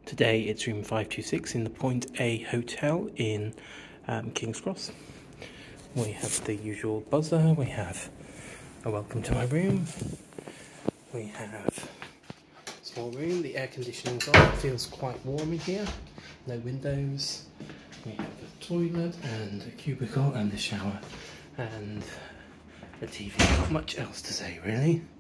Today it's room 526 in the Point A Hotel in King's Cross. We have the usual buzzer, we have a welcome to my room, we have a small room, the air conditioning's on, it feels quite warm in here, no windows, we have a toilet and a cubicle and a shower and a TV. Not much else to say really.